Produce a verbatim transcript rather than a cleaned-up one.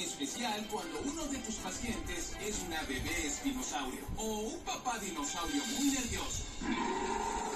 especial cuando uno de tus pacientes es una bebé espinosaurio o un papá dinosaurio muy nervioso.